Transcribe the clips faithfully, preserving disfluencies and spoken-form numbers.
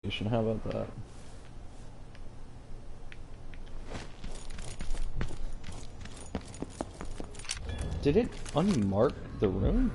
How about that? Did it unmark the room?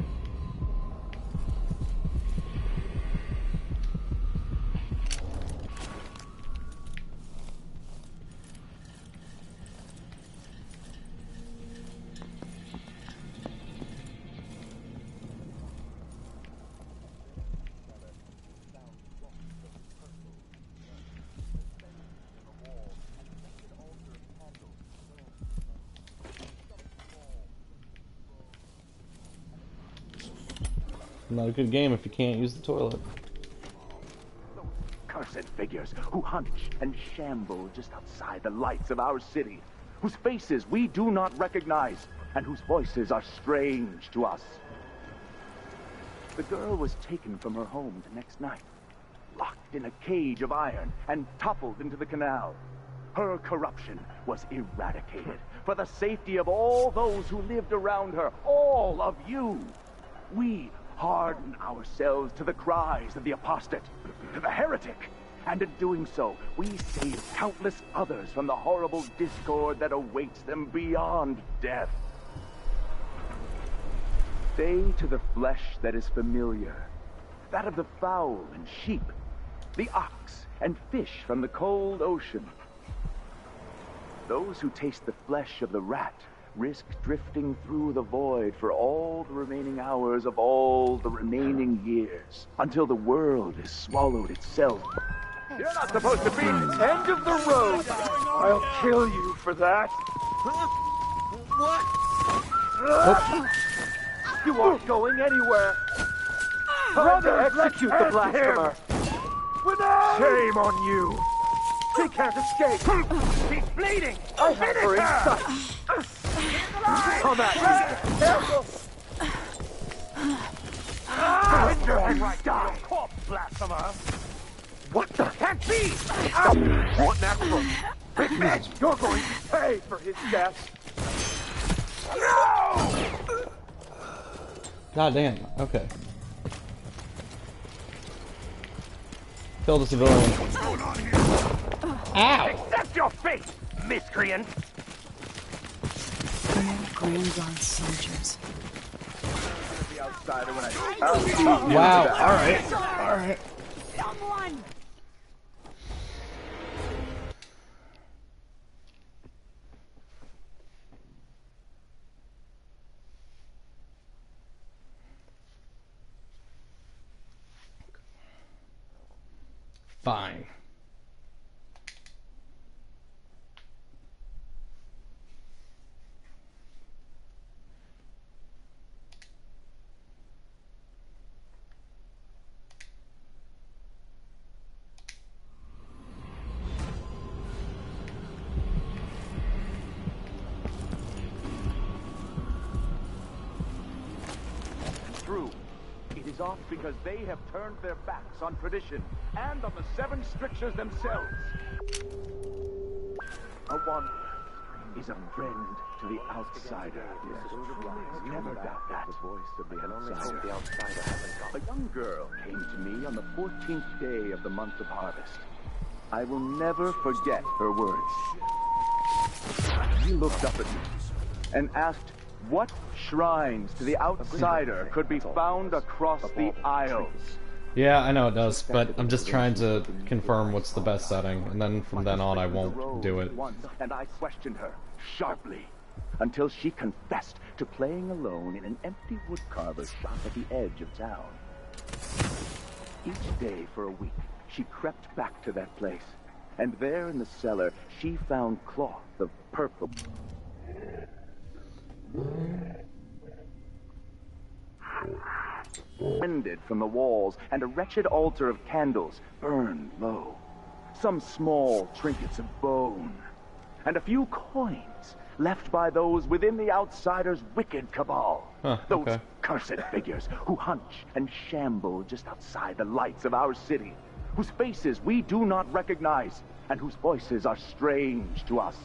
Not a good game if you can't use the toilet. Those cursed figures who hunch and shamble just outside the lights of our city, whose faces we do not recognize, and whose voices are strange to us. The girl was taken from her home the next night, locked in a cage of iron, and toppled into the canal. Her corruption was eradicated for the safety of all those who lived around her, all of you. We harden ourselves to the cries of the apostate, to the heretic, and in doing so, we save countless others from the horrible discord that awaits them beyond death. Stay to the flesh that is familiar, that of the fowl and sheep, the ox and fish from the cold ocean. Those who taste the flesh of the rat risk drifting through the void for all the remaining hours of all the remaining years, until the world has swallowed itself. You're not supposed to be end of the road! I'll kill you for that! What? Oh. You aren't going anywhere! Time to execute the blasphemer! Shame on you! She can't escape! She's bleeding! I have her in sight! Come at me! Careful! Surrender and die! Corpse blasphemer! What the? Can't be! What natural? Big man, you're going to pay for his death! No! God damn. Okay. Kill the civilian. Ow! Accept your fate, miscreant! Grand soldiers. Wow, alright. Alright. Someone! Fine. True. It is off because they have turned their backs on tradition and on the seven strictures themselves. A wanderer is a friend to the outsider. Yes, never doubt that. The voice of the outsider. The outsider hasn't gone. A young girl came to me on the fourteenth day of the month of harvest. I will never forget her words. She looked up at me and asked what shrines to the outsider could be found across the Isles. Yeah, I know it does, but I'm just trying to confirm what's the best setting, and then from then on I won't do it. And I questioned her sharply until she confessed to playing alone in an empty woodcarver shop at the edge of town. Each day for a week, she crept back to that place, and there in the cellar, she found cloth of purple. Suspended from the walls, and a wretched altar of candles burned low. Some small trinkets of bone, and a few coins left by those within the outsider's wicked cabal. Huh, those okay. cursed figures who hunch and shamble just outside the lights of our city, whose faces we do not recognize, and whose voices are strange to us.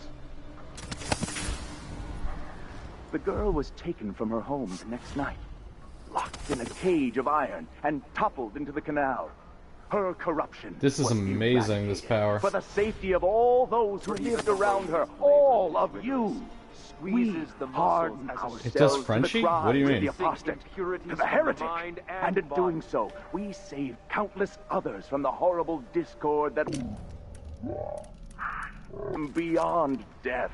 The girl was taken from her home the next night, locked in a cage of iron, and toppled into the canal. her corruption. This is was amazing, this eradicated power. For the safety of all those who lived around her, all of you. We harden ourselves It does to the Frenchie? cries What do you of mean? the apostate, to the heretic, and in doing so, we save countless others from the horrible discord that beyond death.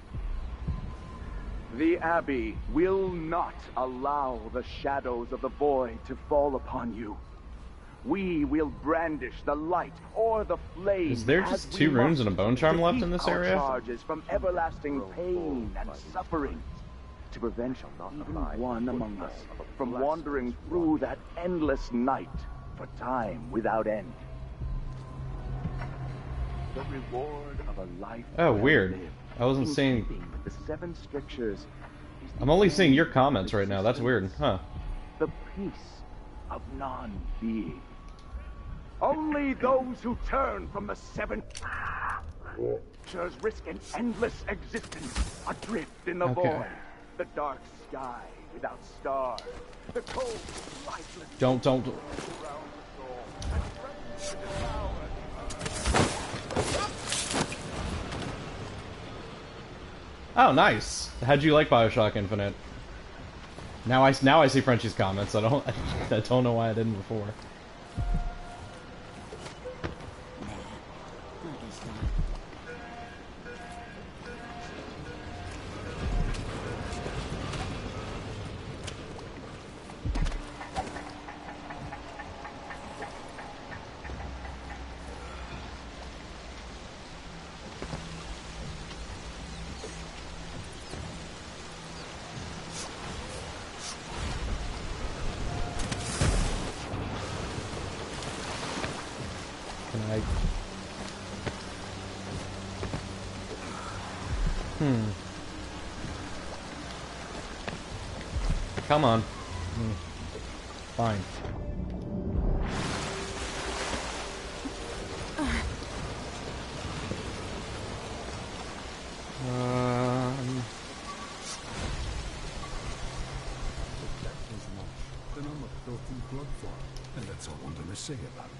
The Abbey will not allow the shadows of the void to fall upon you. We will brandish the light or the flame. Is there just two runes and a bone charm left in this area? Charges from everlasting pain and suffering to prevent even one among us from wandering through that endless night for time without end. The reward of a life. Oh, well weird. lived, I wasn't in seeing... keeping with the seven strictures. I'm only seeing your comments right now. That's weird. Huh. The peace of non-being. Only those who turn from the seven strictures risk an endless existence, adrift in the Okay. void. The dark sky without stars. The cold, lifeless Don't, don't... around the soul. And threatens to devour the earth. Oh, nice. How'd you like Bioshock Infinite? Now I, now I see Frenchie's comments. I don't I don't know why I didn't before. Can I... Hmm. Come on. Hmm. Fine. Um... Then I'm a filthy blood fart, and that's all I'm gonna say about it.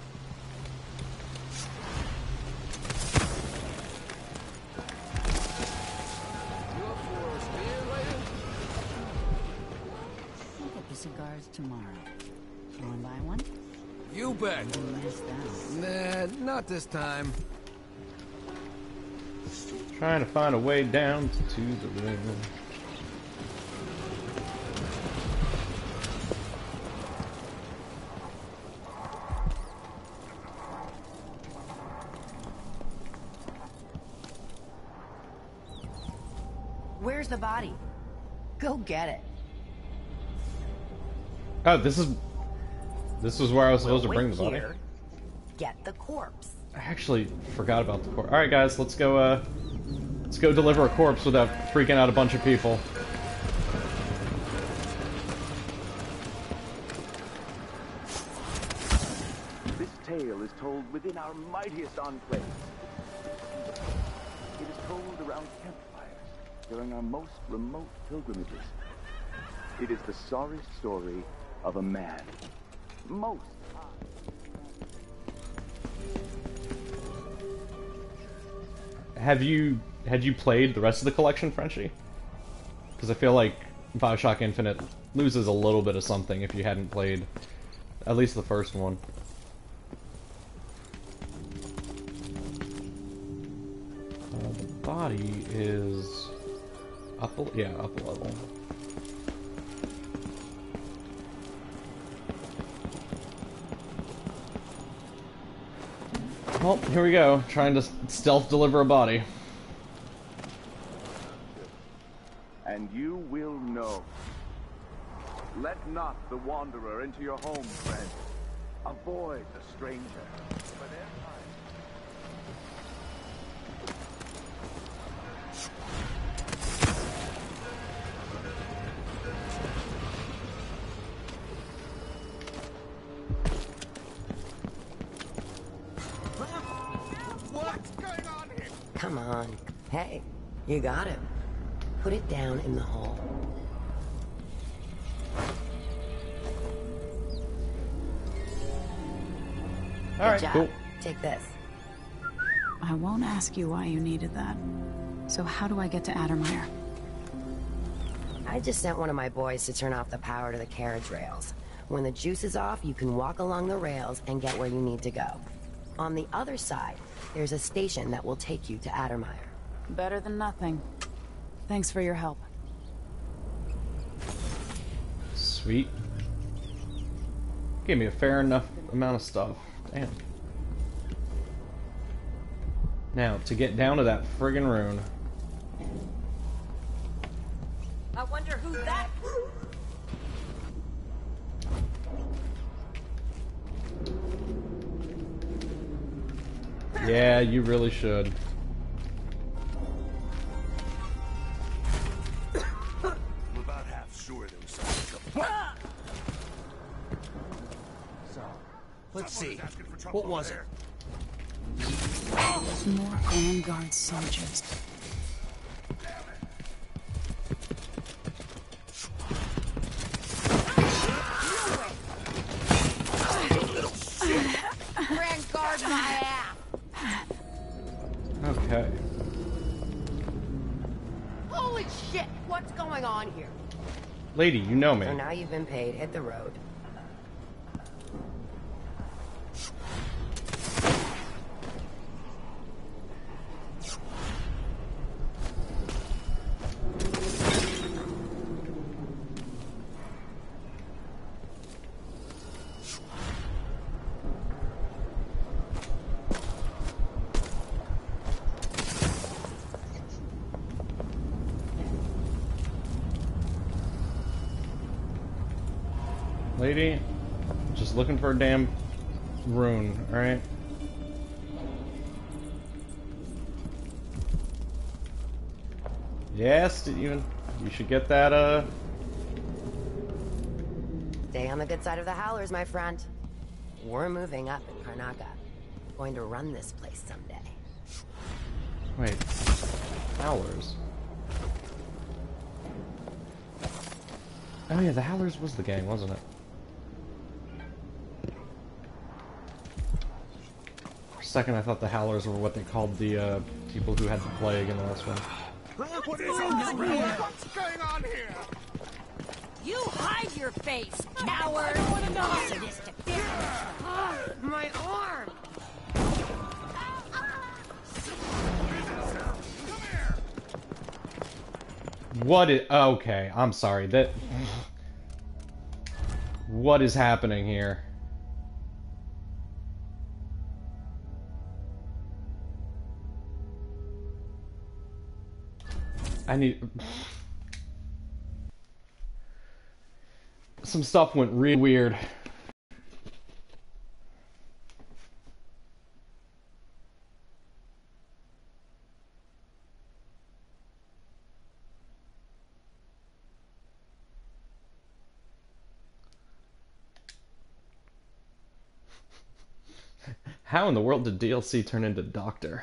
I'll get the cigars tomorrow. You wanna buy one? You bet. You missed out. Nah, not this time. Trying to find a way down to the river. Where's the body? Go get it. Oh, this is... This was where I was supposed to bring the body. Here, get the corpse. I actually forgot about the corpse. Alright guys, let's go, uh... Let's go deliver a corpse without freaking out a bunch of people. This tale is told within our mightiest enclaves. It is told around campfires during our most remote pilgrimages. It is the sorry story of a man. Most Have you... Had you played the rest of the collection, Frenchie? Because I feel like Bioshock Infinite loses a little bit of something if you hadn't played at least the first one. Uh, the body is up a, yeah, up a level. Well, here we go, trying to stealth deliver a body. and you will know. Let not the wanderer into your home, friend. Avoid the stranger. For their time. What's going on here? Come on. Hey, you got it. Put it down in the hole. Alright, job. cool. Take this. I won't ask you why you needed that. So how do I get to Addermire? I just sent one of my boys to turn off the power to the carriage rails. When the juice is off, you can walk along the rails and get where you need to go. On the other side, there's a station that will take you to Addermire. Better than nothing. Thanks for your help. Sweet. Gave me a fair enough amount of stuff. Damn. Now, to get down to that friggin' rune. I wonder who that... Yeah, you really should. I'm about half sure there was something coming. So, let's see. What was it? More Vanguard soldiers. Vanguard my ass! Okay. Holy shit! What's going on here? Lady, you know me. So now you've been paid. Hit the road. Lady, just looking for a damn rune, alright? Yes, you, you should get that, uh... Stay on the good side of the Howlers, my friend. We're moving up in Karnaca. Going to run this place someday. Wait. Howlers? Oh yeah, the Howlers was the gang, wasn't it? For a second I thought the Howlers were what they called the, uh, people who had the plague in the last one. What is What's going on here? You hide your face, coward! Sadistic. My arm! What is... Okay, I'm sorry, that... What is happening here? I need... Some stuff went really weird. How in the world did D L C turn into Doctor?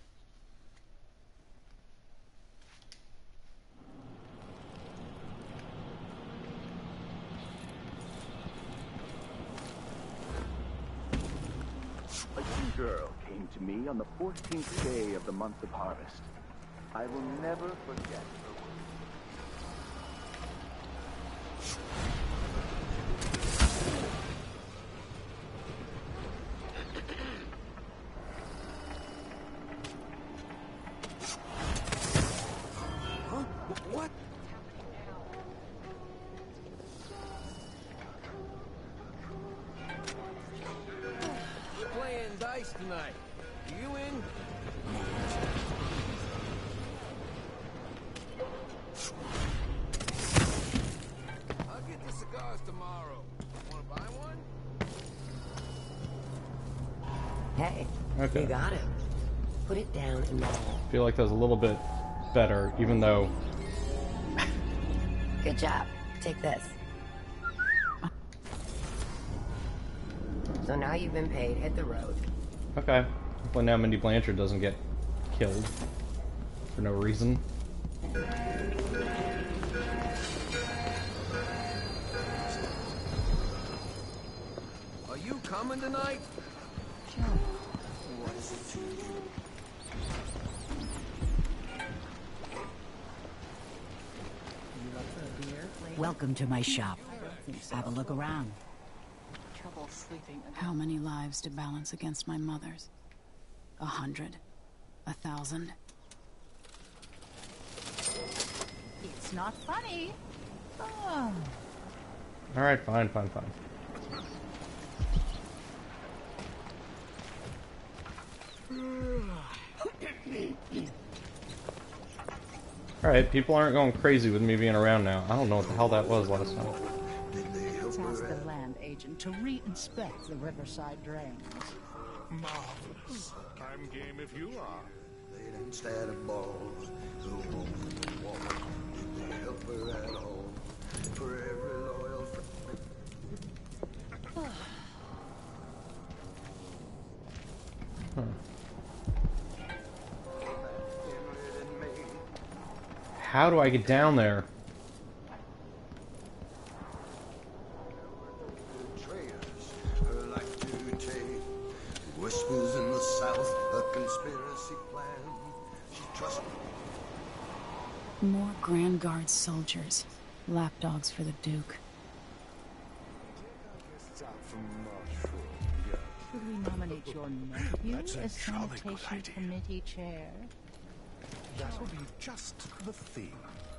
A young girl came to me on the fourteenth day of the month of harvest. I will never forget her. Huh? What? Playing dice tonight. You in? I'll get the cigars tomorrow. Wanna buy one? Hey, Okay. you got it. Put it down in the hole. I feel like that was a little bit better, even though... Good job. Take this. So now you've been paid. Hit the road. Okay. Hopefully now Mindy Blanchard doesn't get killed for no reason. Are you coming tonight? Welcome to my shop. Have a look around. Trouble sleeping. How many lives to balance against my mother's? A hundred? A thousand? It's not funny. Oh. Alright, fine, fine, fine. Alright, people aren't going crazy with me being around now. I don't know what the hell that was last time. Let's ask the land agent to re-inspect the riverside drains. Marvelous. I'm game if you are. Instead of balls, the woman walk. Did they help her at all? For every loyal friend. Huh. How do I get down there? Her life to take. Whispers in the south, a conspiracy plan. She trusts More Grand Guard soldiers. Lapdogs for the Duke. Could we nominate your nephew That's a as jolly good sanitation idea. committee chair? That'll be just the thing.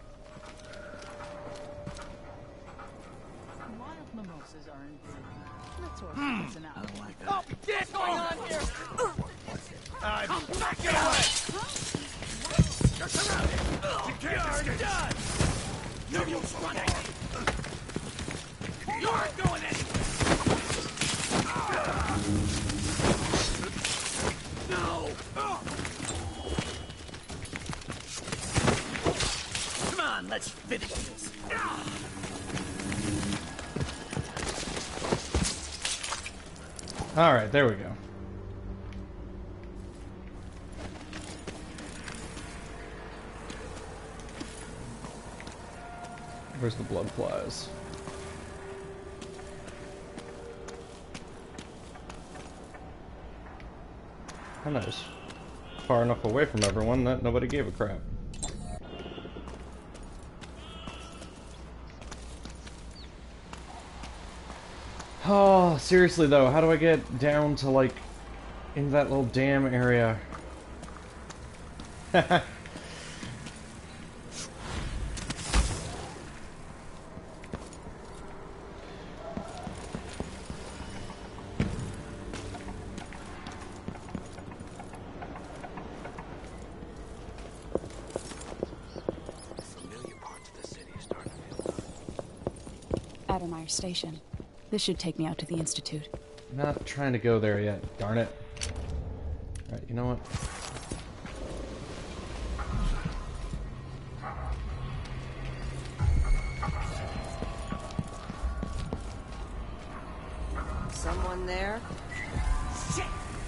Wild mimosas are in bloom. Let's order this an hour. Oh, what's going on here? I'm back it away! You're done! No use running! You aren't going anywhere! No! Come on, let's finish this. Alright, there we go. Where's the blood flies? How nice. Far enough away from everyone that nobody gave a crap. Oh, seriously though, how do I get down to, like, in that little dam area? Familiar parts of the city are starting to feel Addermeyer Station. This should take me out to the Institute. Not trying to go there yet, darn it. Alright, you know what? Someone there? Shit!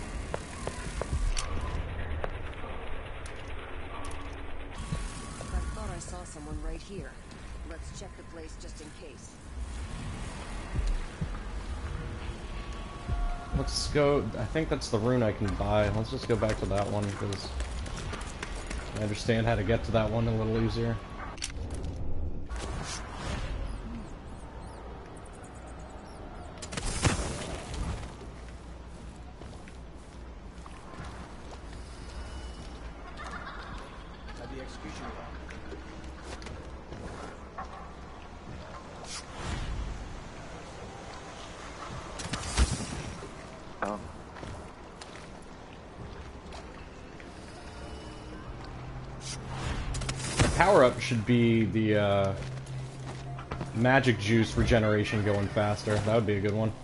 I thought I saw someone right here. Let's check the place just in case. Let's go. I think that's the rune I can buy. Let's just go back to that one because I understand how to get to that one a little easier. At the execution room. Oh. Power-up should be the uh, magic juice regeneration going faster. That would be a good one.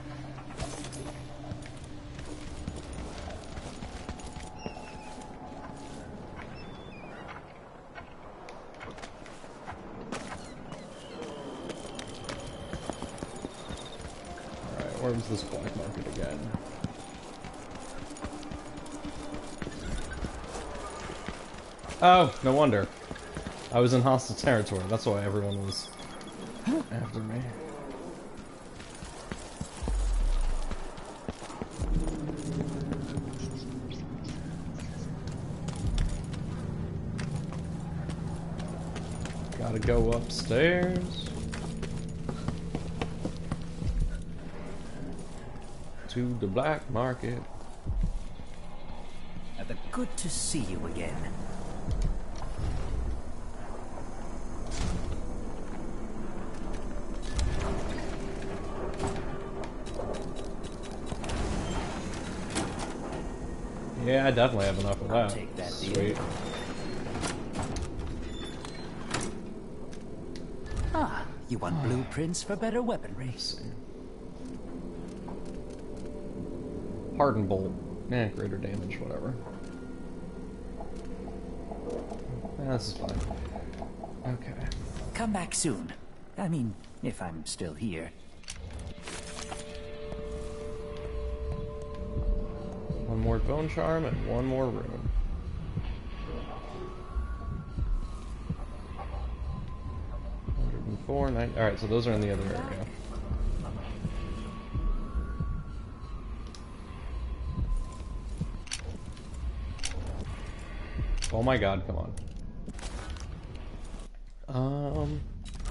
Alright, where's this black market again? Oh, no wonder. I was in hostile territory. That's why everyone was after me. Gotta go upstairs to the black market. Good to see you again. Yeah, I definitely have enough of that. I'll take that deal. Sweet. Ah, you want blueprints for better weaponry. Hardened bolt. Eh, greater damage, whatever. Eh, this is fine. Okay. Come back soon. I mean, if I'm still here. One more bone charm and one more rune. one hundred four, nine. Alright, so those are in the other area. Oh my god, come on. Um,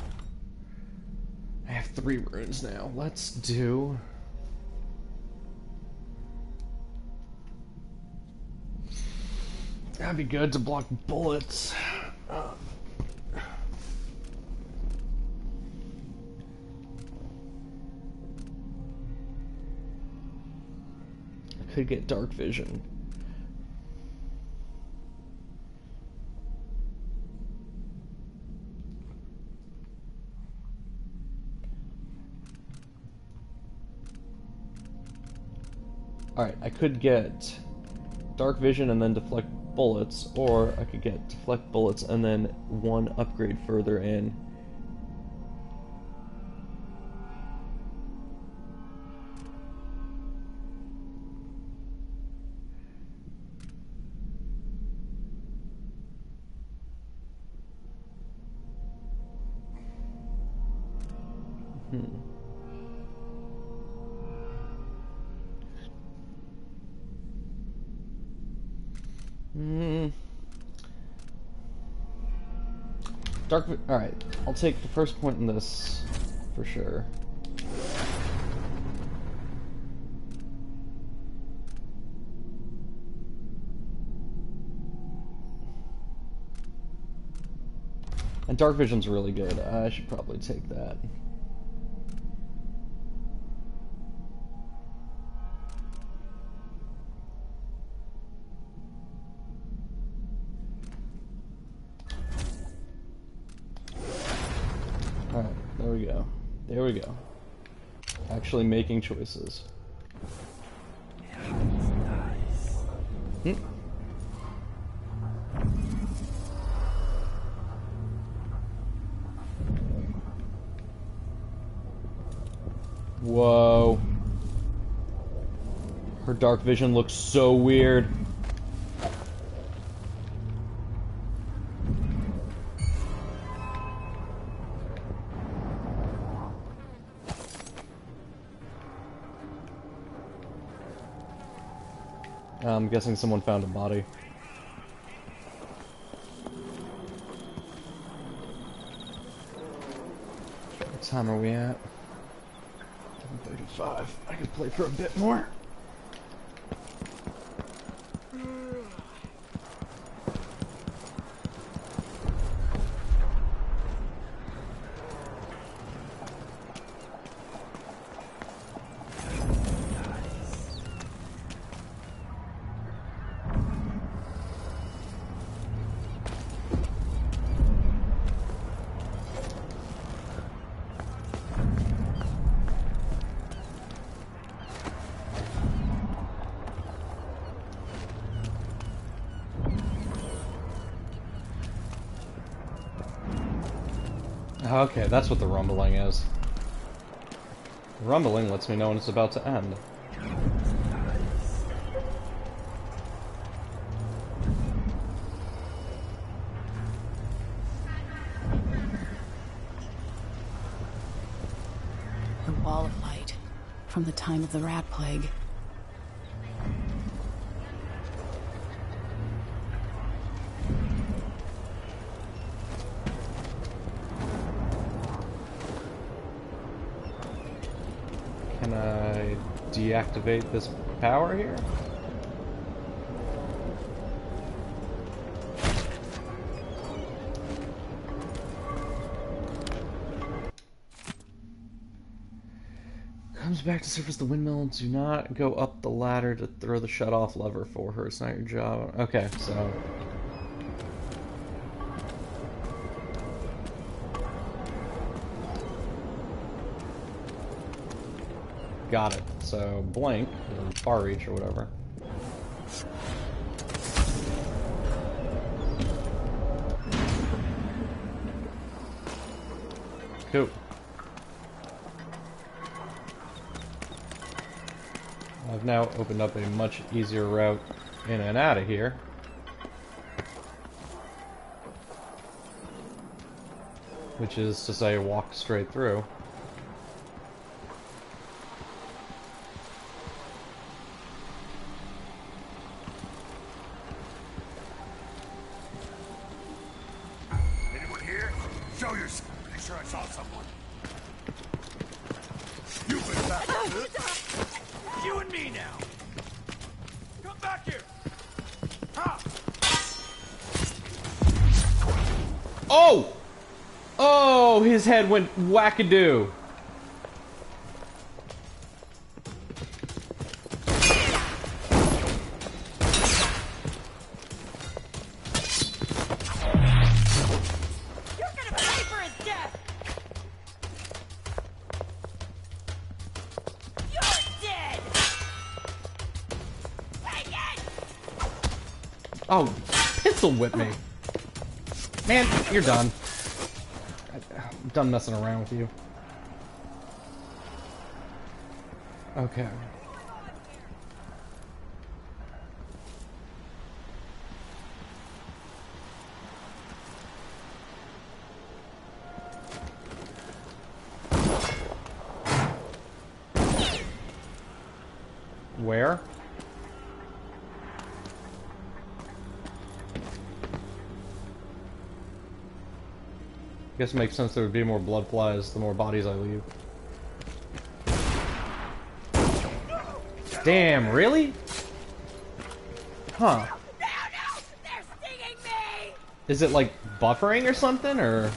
I have three runes now. Let's do... That'd be good to block bullets. Uh, I could get dark vision. Alright, I could get dark vision and then deflect bullets, or I could get deflect bullets and then one upgrade further in. Hmm. Hmm. Dark. Alright, I'll take the first point in this for sure. And dark vision's really good. I should probably take that. Alright, there we go. There we go. Actually making choices. Hmm. Whoa. Her dark vision looks so weird. I'm guessing someone found a body. What time are we at? seven thirty-five. I could play for a bit more. Okay, that's what the rumbling is. The rumbling lets me know when it's about to end. The Wall of Light, from the time of the Rat Plague. deactivate this power here? Comes back to surface the windmill. Do not go up the ladder to throw the shut-off lever for her. It's not your job. Okay, so... Got it. So, blank, or far reach, or whatever. Cool. I've now opened up a much easier route in and out of here. Which is to say, walk straight through. Anyone here? Show yourself. Pretty sure I saw someone. You've been back. You and me now. Come back here. Ha! Oh! Oh, his head went wackadoo. You're gonna pay for his death! You're dead! Take it! Oh, pistol whip me. Man, you're done. I'm done messing around with you. Okay. Where? Guess it makes sense there would be more blood flies the more bodies I leave. Damn, really? Huh. No, no! They're stinging me! Is it like buffering or something, or?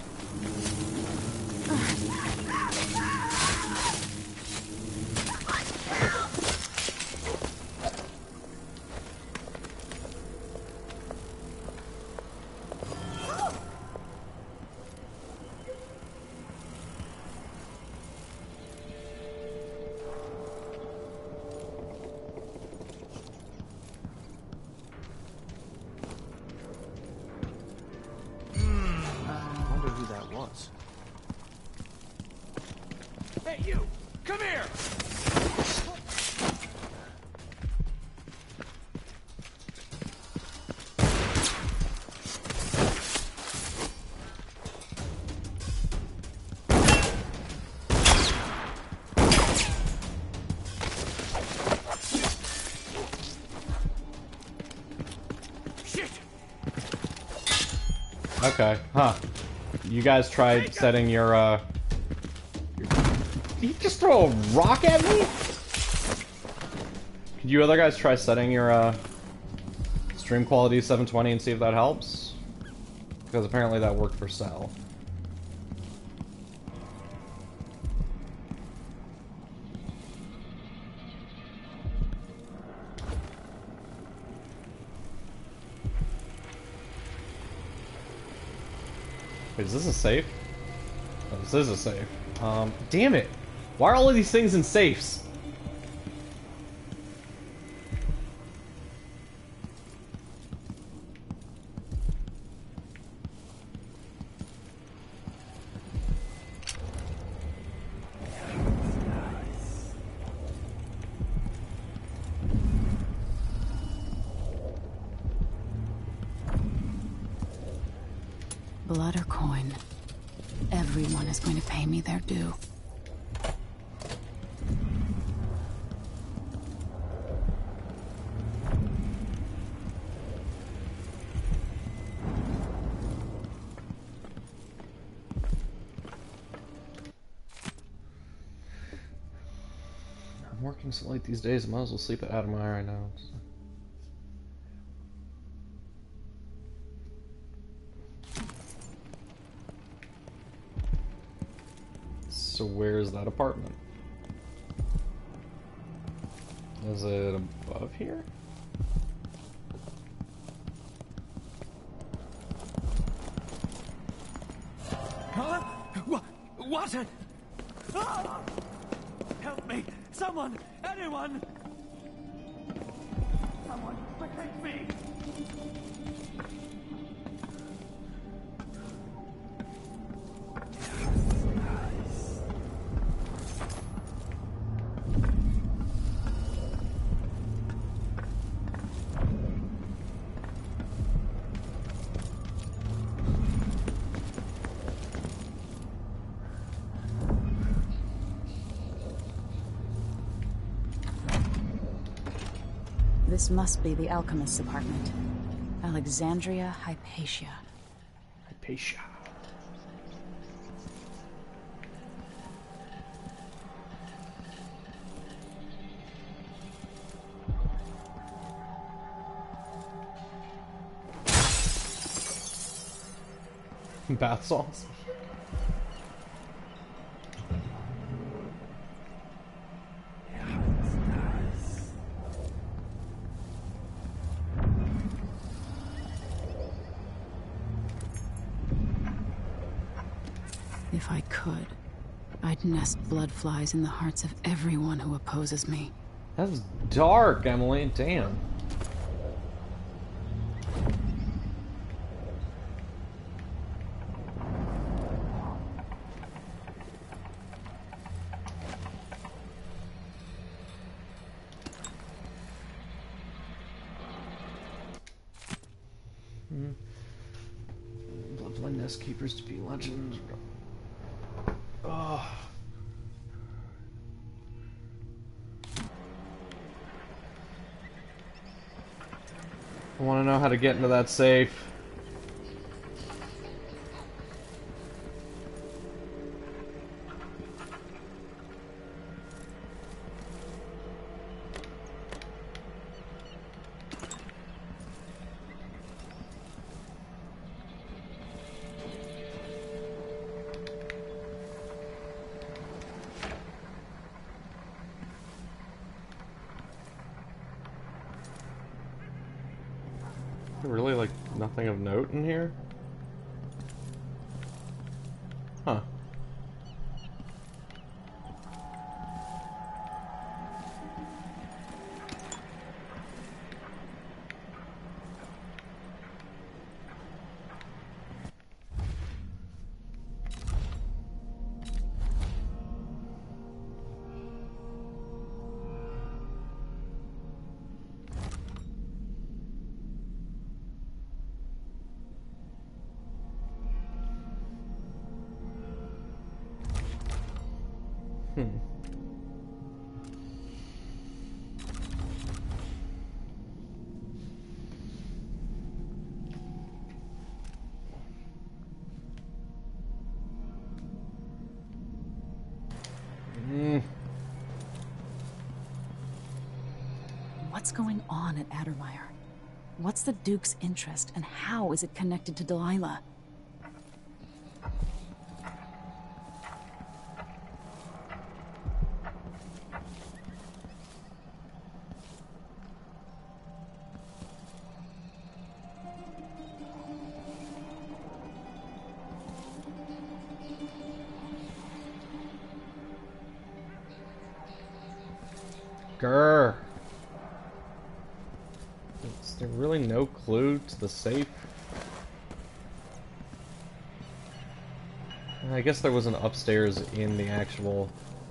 Hey, you! Come here! Shit! Okay, huh. You guys tried setting your, uh... Did you just throw a rock at me? Could you other guys try setting your, uh... stream quality seven twenty and see if that helps? Because apparently that worked for Cell. Wait, is this a safe? Oh, this is a safe. Um, damn it! Why are all of these things in safes? Blood or coin. Everyone is going to pay me their due. working so late these days, I might as well sleep at Adamire right now. So where's that apartment? Is it above here? Huh? What? What? Ah! Help me! Someone! Anyone! Someone protect me! This must be the alchemist's apartment. Alexandria Hypatia. Hypatia. Bath salts. If I could, I'd nest blood flies in the hearts of everyone who opposes me. That's dark, Emily. Damn. Hmm. Bloodline nest keepers to be legends. Oh. I want to know how to get into that safe. Really, like, nothing of note in here? Huh. Hmm. Mm. What's going on at Addermire? What's the Duke's interest, and how is it connected to Delilah? Grr. Is there really no clue to the safe? I guess there was an upstairs in the actual...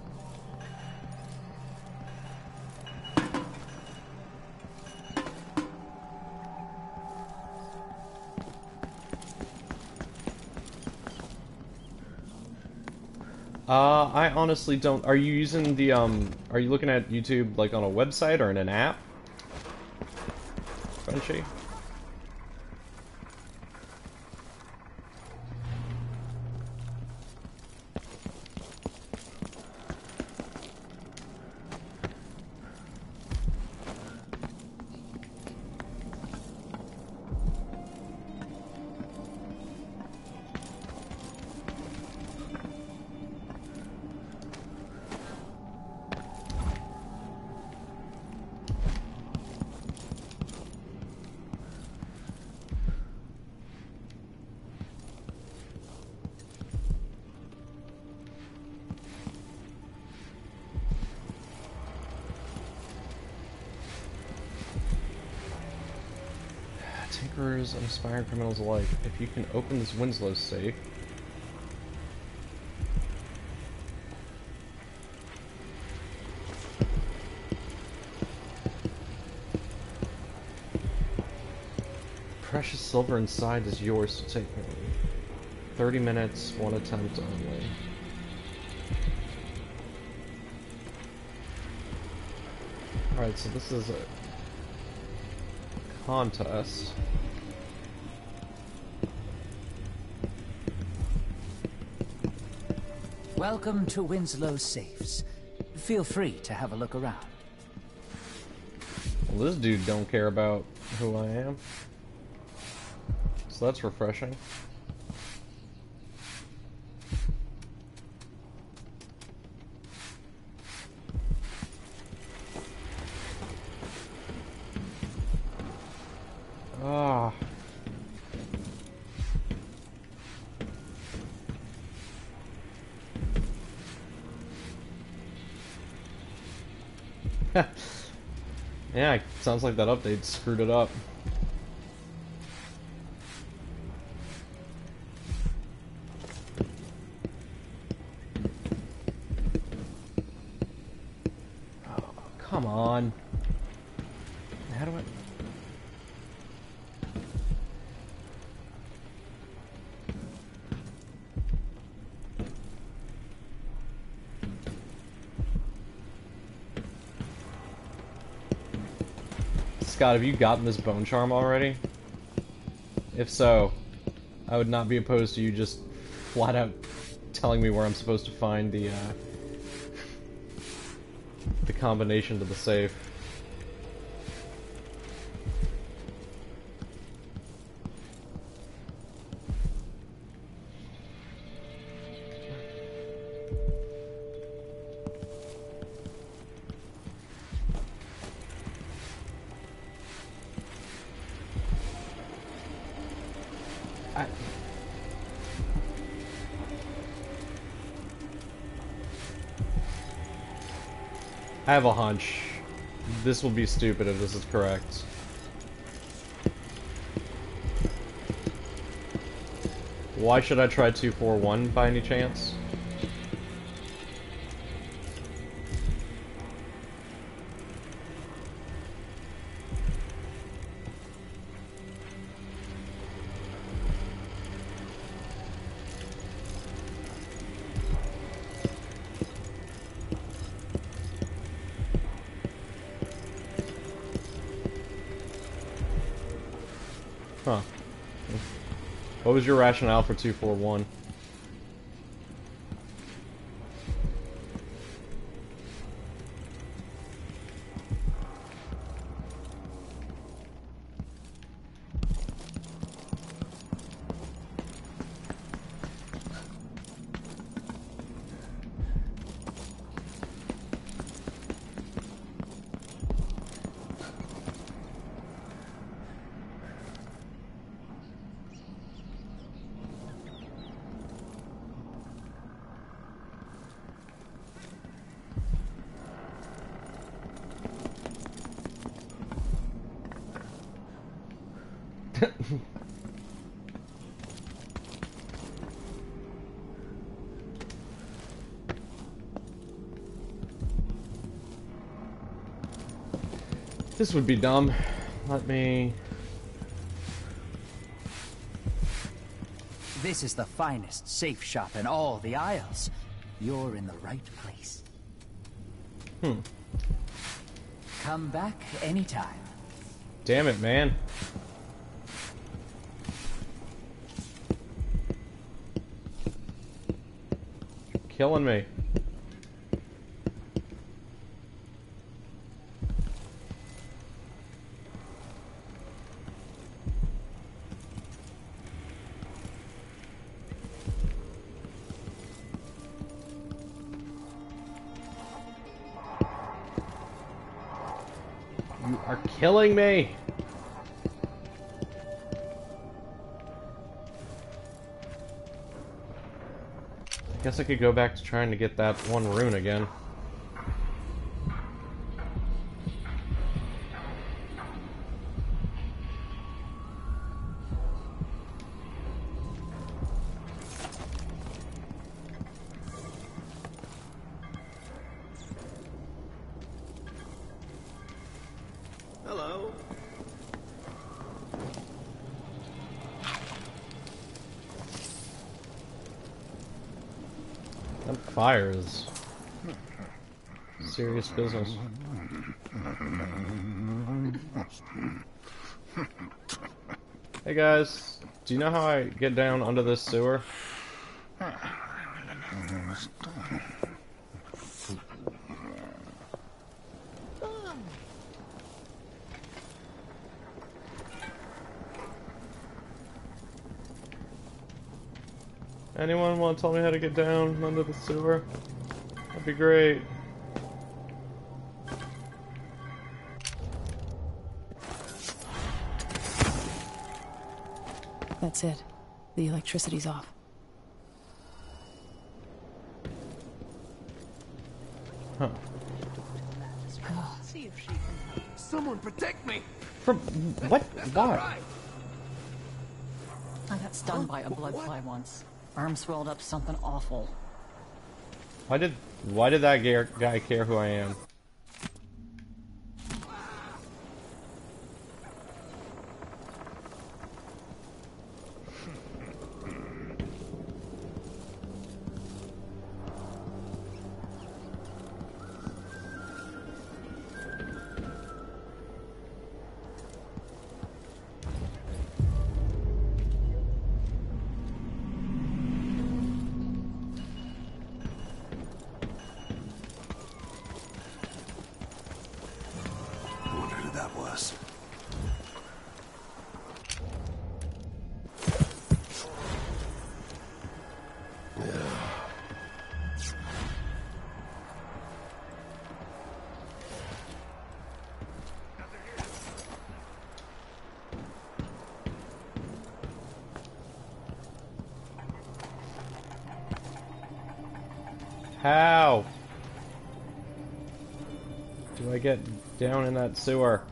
Uh, I honestly don't... Are you using the, um... Are you looking at YouTube, like, on a website or in an app? Frenchy? Tinkerers and aspiring criminals alike, if you can open this Winslow safe... Precious silver inside is yours to take. thirty minutes, one attempt only. Alright, so this is a contest. Welcome to Winslow's Safes. Feel free to have a look around. Well, this dude don't care about who I am. So that's refreshing. Ah. Yeah, sounds like that update screwed it up. Oh, come on. How do I... Scott, have you gotten this bone charm already? If so, I would not be opposed to you just flat out telling me where I'm supposed to find the, uh, the combination to the safe. I... I have a hunch. This will be stupid if this is correct. Why should I try two four one by any chance? Huh. What was your rationale for two four one? This would be dumb. Let me... This is the finest safe shop in all the Isles. You're in the right place. Hmm. Come back anytime. Damn it, man. You're killing me. You are killing me! I guess I could go back to trying to get that one rune again. That fire is serious business. Hey guys, do you know how I get down under this sewer? Anyone want to tell me how to get down under the sewer? That'd be great. That's it. The electricity's off. Huh. See if she can help. Someone protect me! From what? Why? I got stung by a bloodfly once. Arm swelled up something awful. Why did why did that guy care who I am? How do I get down in that sewer?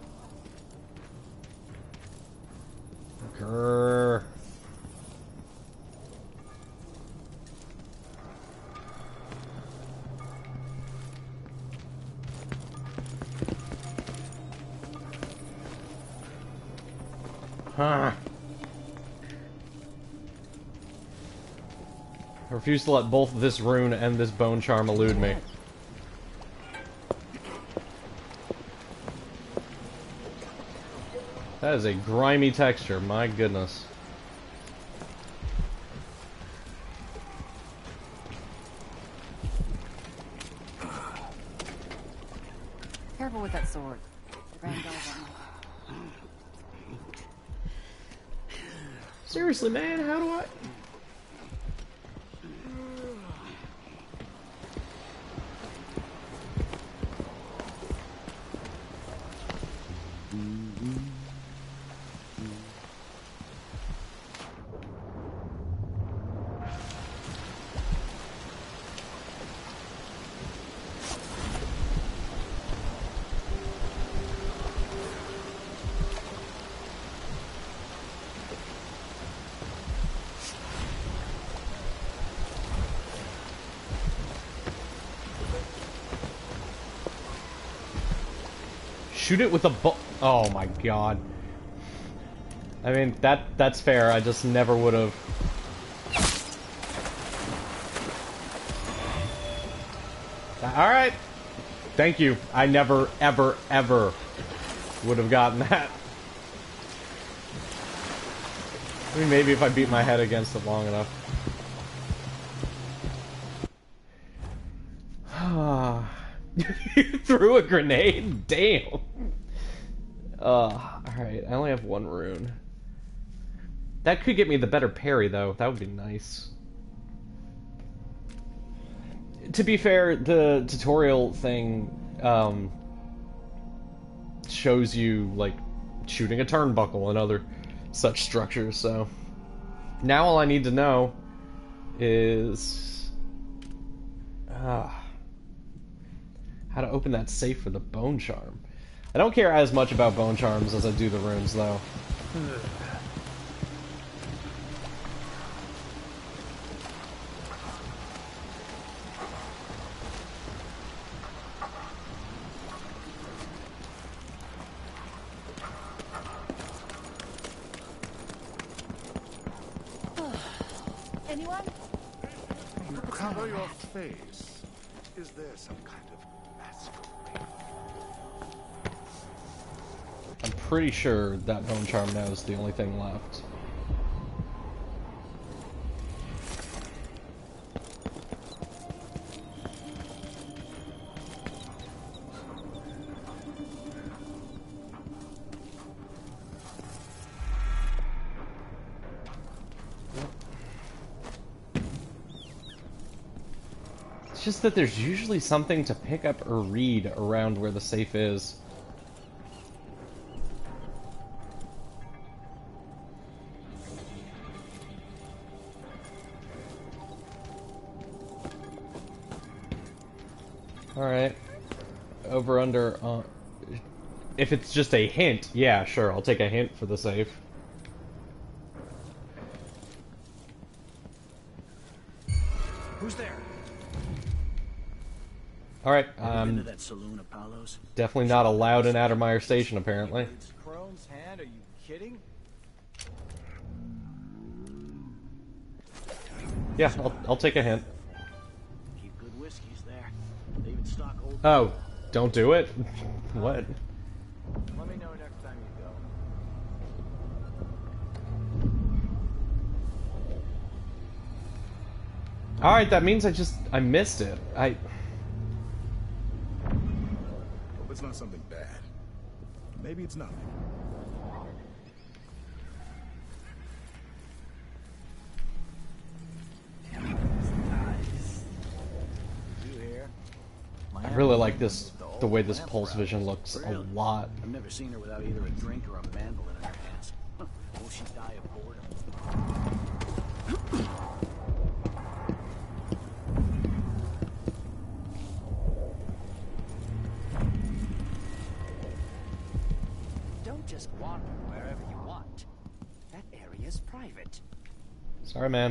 Grrr. Huh. I refuse to let both this rune and this bone charm elude me. That is a grimy texture, my goodness. Careful with that sword. The Randall one. Seriously, man, how do I... Shoot it with a bu- oh my god. I mean, that that's fair, I just never would have. Alright. Thank you. I never, ever, ever would have gotten that. I mean, maybe if I beat my head against it long enough. You threw a grenade? Damn. Uh, alright, I only have one rune. That could get me the better parry, though. That would be nice. To be fair, the tutorial thing um, shows you, like, shooting a turnbuckle and other such structures, so... Now all I need to know is... Uh, how to open that safe for the bone charm. I don't care as much about bone charms as I do the runes, though. Anyone? cover your face. Is there some kind of masquerade? I'm pretty sure that bone charm now is the only thing left. It's just that there's usually something to pick up or read around where the safe is. Alright. Over under, uh... if it's just a hint, yeah, sure, I'll take a hint for the safe. Who's there? Alright, Ever been um... to that saloon, Apollo's? definitely not allowed in Addermire Station, apparently. Chrome's hand? Are you kidding? Yeah, I'll, I'll take a hint. Keep good whiskeys there. They even stock old... Oh, don't do it? What? Let me know next time you go. Alright, that means I just... I missed it. I... Hope it's not something bad. Maybe it's nothing. I really like this, the way this pulse vision looks a lot. I've never seen her without either a drink or a mandolin in her hands. Will she die of boredom? Don't just wander wherever you want. That area's private. Sorry, man.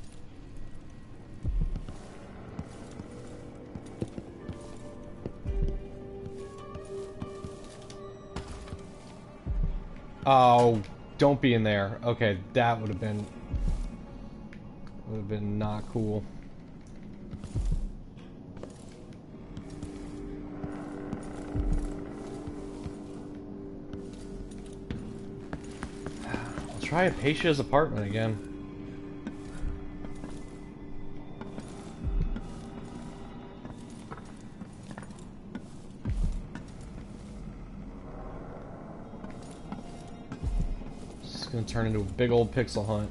Oh, don't be in there. Okay, that would have been... would have been not cool. I'll try Apatia's apartment again. Gonna turn into a big old pixel hunt.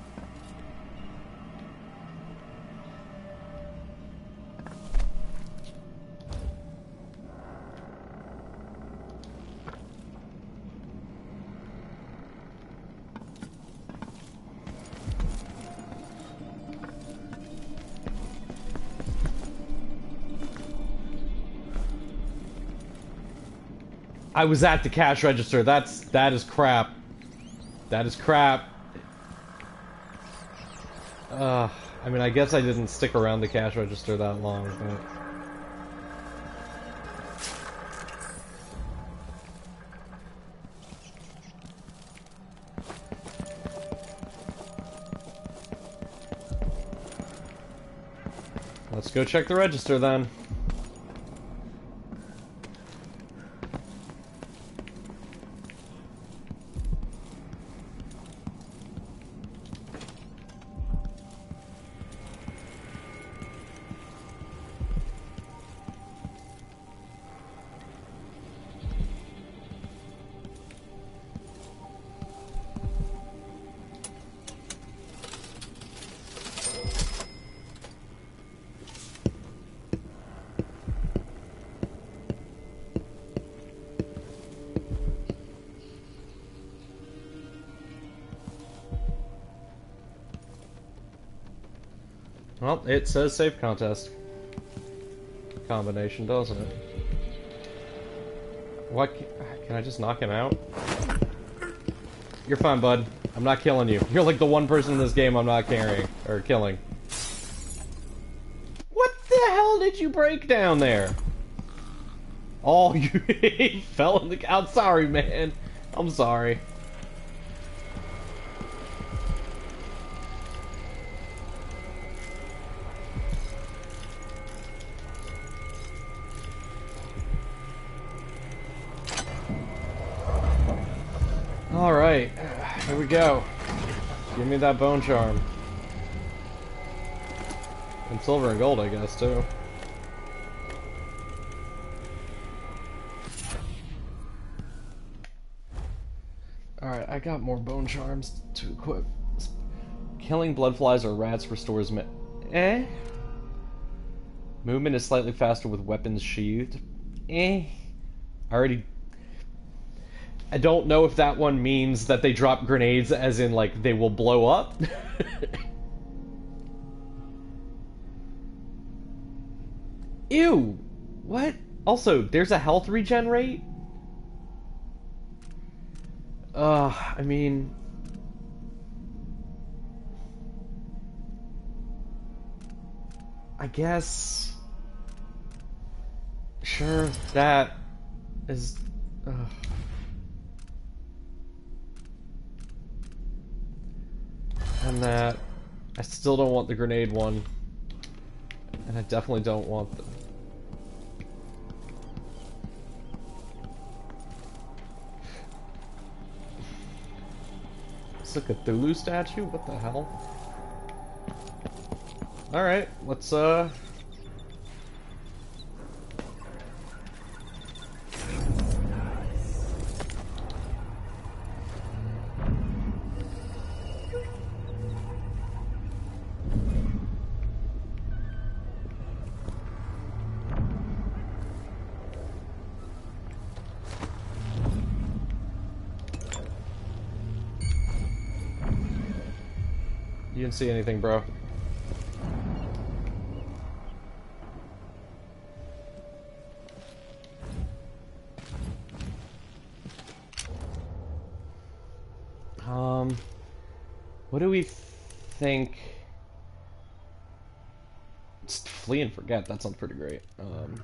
I was at the cash register. That's that is crap. That is crap. Uh, I mean, I guess I didn't stick around the cash register that long, but... Let's go check the register then. Well, it says save contest. Combination, doesn't it? What? Can I just knock him out? You're fine, bud. I'm not killing you. You're like the one person in this game I'm not carrying. Or killing. What the hell did you break down there? Oh, you he fell in the... I'm sorry, man. I'm sorry. Alright, here we go. Give me that bone charm. And silver and gold, I guess, too. Alright, I got more bone charms to equip. Killing bloodflies or rats restores me- Eh? Movement is slightly faster with weapons sheathed. Eh? I already... I don't know if that one means that they drop grenades as in, like, they will blow up. Ew! What? Also, there's a health regen rate? Uh, I mean... I guess... Sure, that is... Uh... And that... I still don't want the grenade one. And I definitely don't want the... It's a Cthulhu statue? What the hell? Alright, let's uh... You didn't see anything, bro. Um, what do we think? It's flee and forget. That sounds pretty great. Um,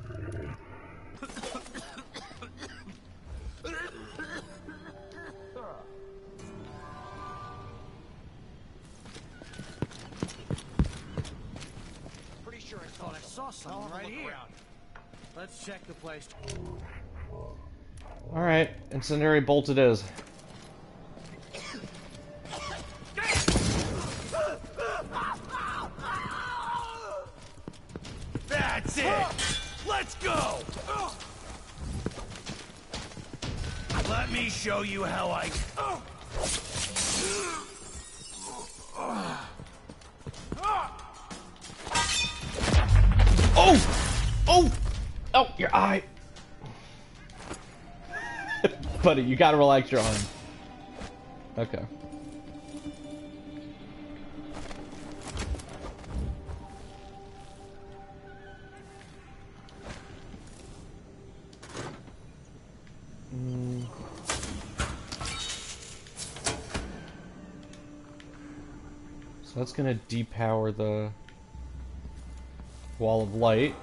Pretty sure I thought I saw something right here. Let's check the place. all right, incendiary bolt it is. That's it! Let's go! Let me show you how I... Oh! Oh! Oh, your eye! Buddy, you gotta relax your arm. Okay. Mm. So that's gonna depower the wall of light.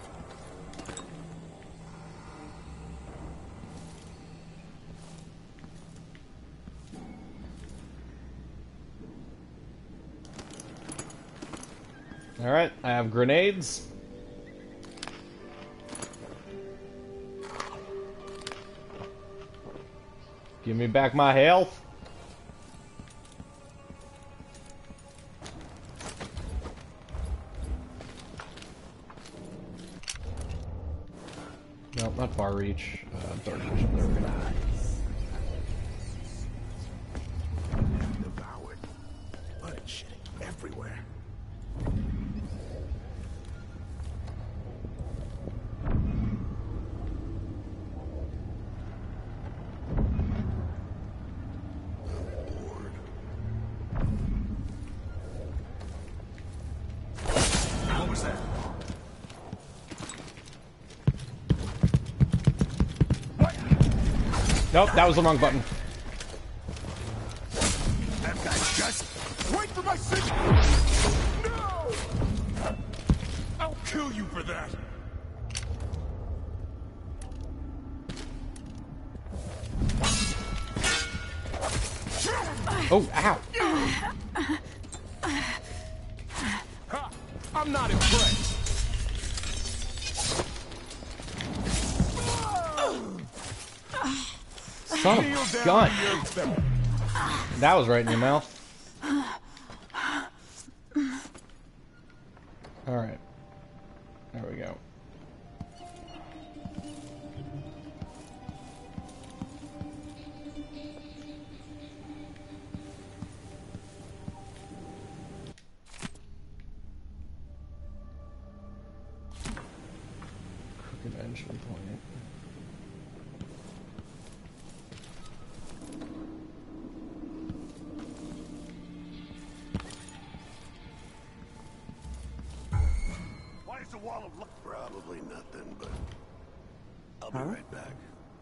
Alright, I have grenades. Give me back my health. No, not far reach. Uh, dark vision. There we go. Devoured. Blood shitting everywhere. What was that? Nope, that was the wrong button. That guy just... Wait for my signal! No! I'll kill you for that! Oh, ow! Ha! I'm not impressed! Son of a gun! That was right in your mouth. Alright. There we go. Crooked engine point. Wall of luck. Probably nothing, but I'll Huh? be right back.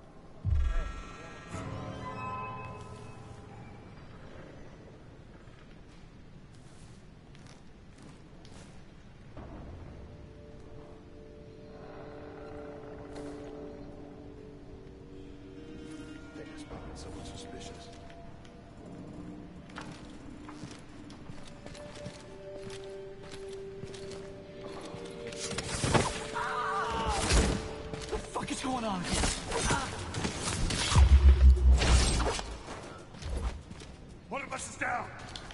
They just spotted someone suspicious. What's going on here? One of us is down.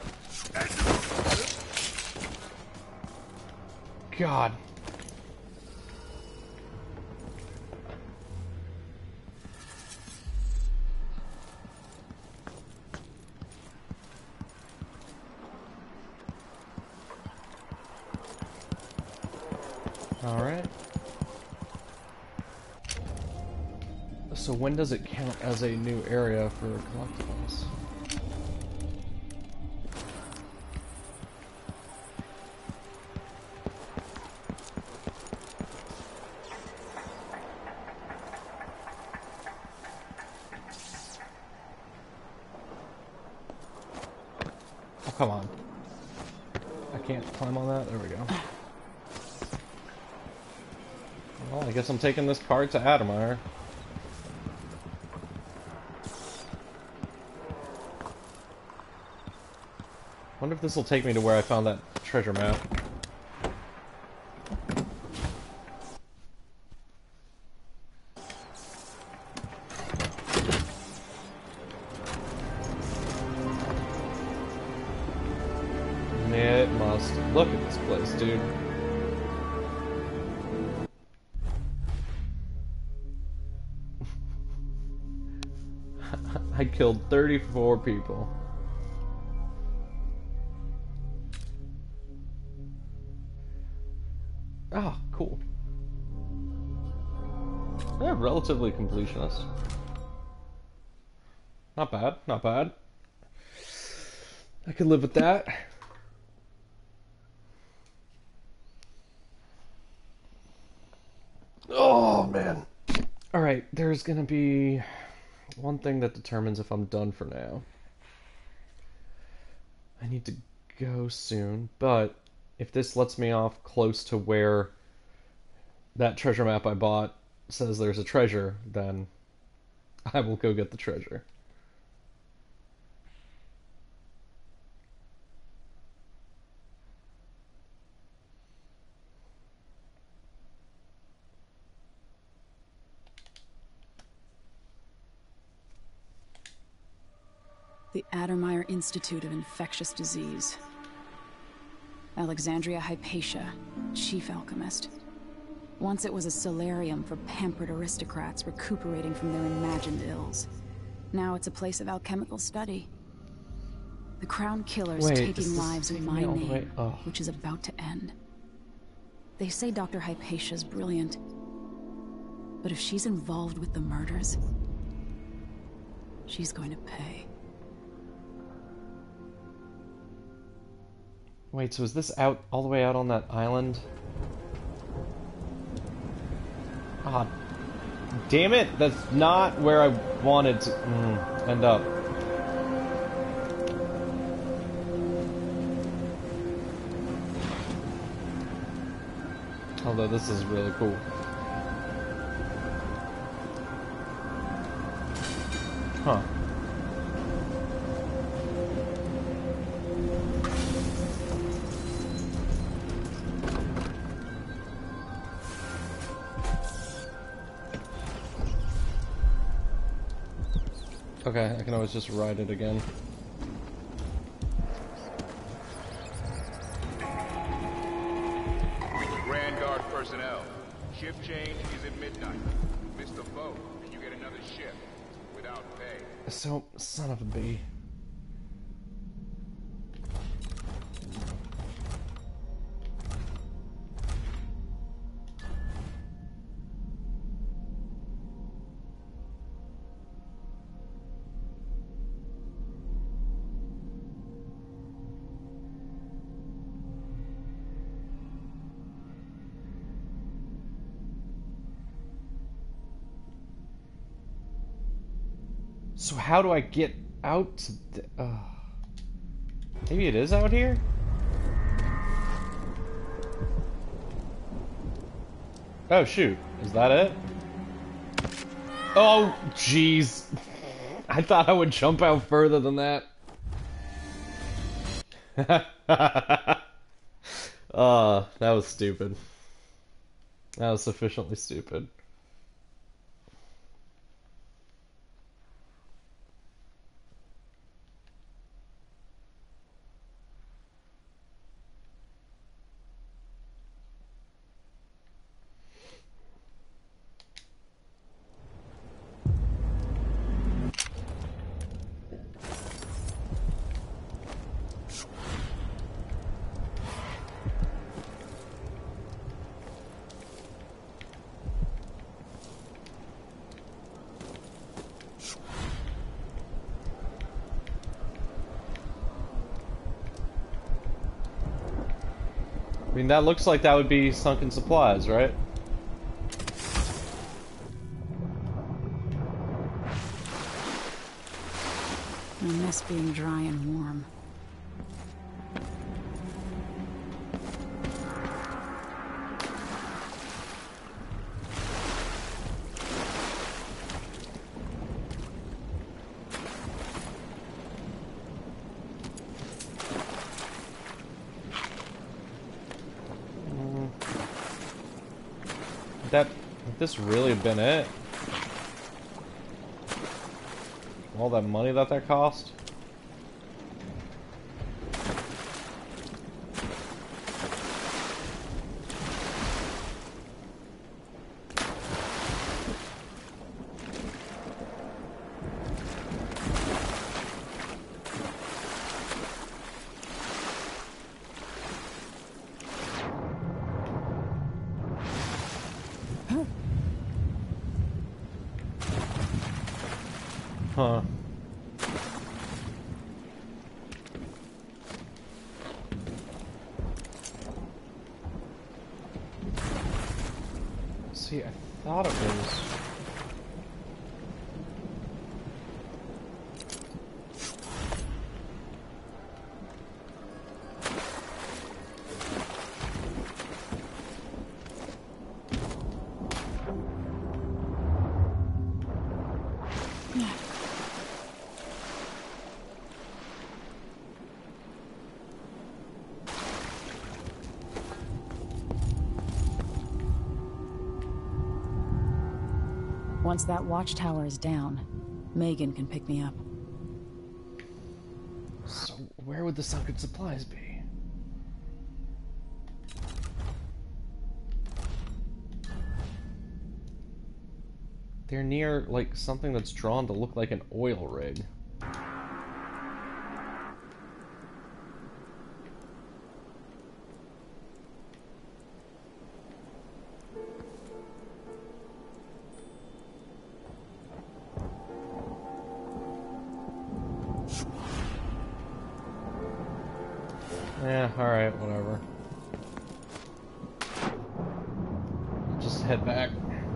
God. All right. So when does it count as a new area for collectibles? Oh, come on. I can't climb on that? There we go. Well, I guess I'm taking this card to Addermire. Wonder if this will take me to where I found that treasure map. Yeah, it must. Look at this place, dude. I killed thirty-four people. Ah, cool. They're relatively completionist. Not bad, not bad. I could live with that. Oh, man. Alright, there's gonna be one thing that determines if I'm done for now. I need to go soon, but if this lets me off close to where that treasure map I bought says there's a treasure, then I will go get the treasure. The Addermire Institute of Infectious Disease. Alexandria Hypatia, chief alchemist. Once it was a solarium for pampered aristocrats recuperating from their imagined ills. Now it's a place of alchemical study. The Crown Killer's Wait, taking lives in my all the name, way- oh. which is about to end. They say Doctor Hypatia's brilliant. But if she's involved with the murders, she's going to pay. Wait, so is this out all the way out on that island? Ah, damn it! That's not where I wanted to mm, end up. Although this is really cool. Huh. Okay, I can always just ride it again. Grand Guard personnel, shift change is at midnight. Miss the boat, and you get another shift without pay. So, son of a bee. So how do I get out to the, uh, maybe it is out here? Oh shoot, is that it? Oh jeez. I thought I would jump out further than that. Uh, that was stupid. That was sufficiently stupid. I mean, that looks like that would be sunken supplies, right? I miss being dry and warm. That, would this really have been it? All that money that that cost? Huh. See, I thought it was... Once that watchtower is down, Megan can pick me up. So, where would the sunken supplies be? They're near, like, something that's drawn to look like an oil rig. Yeah, alright, whatever. Just head back.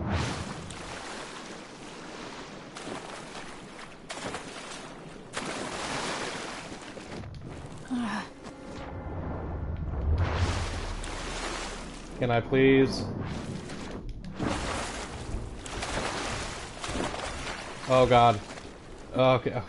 Can I please? Oh god. Okay.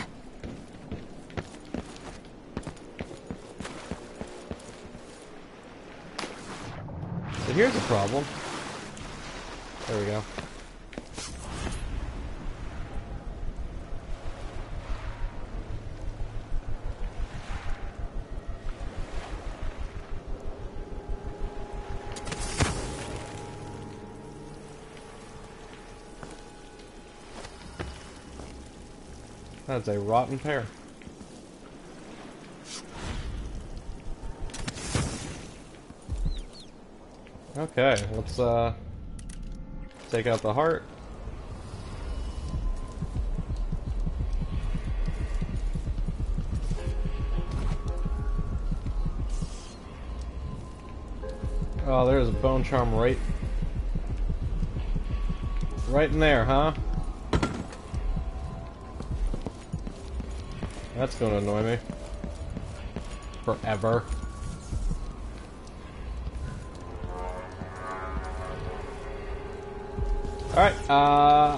So here's a problem. There we go. That's a rotten pear. Okay, let's uh take out the heart. Oh, there's a bone charm right right in there, huh? That's gonna annoy me. Forever. Alright, uh...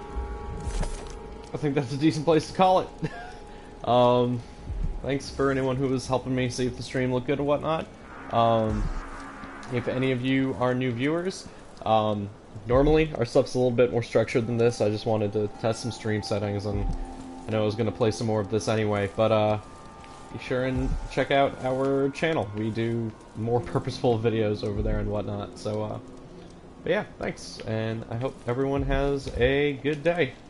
I think that's a decent place to call it. um, thanks for anyone who was helping me see if the stream looked good or whatnot. Um, if any of you are new viewers, um, normally our stuff's a little bit more structured than this. I just wanted to test some stream settings, and I know I was going to play some more of this anyway, but uh, be sure and check out our channel. We do more purposeful videos over there and whatnot, so uh, but yeah, thanks, and I hope everyone has a good day.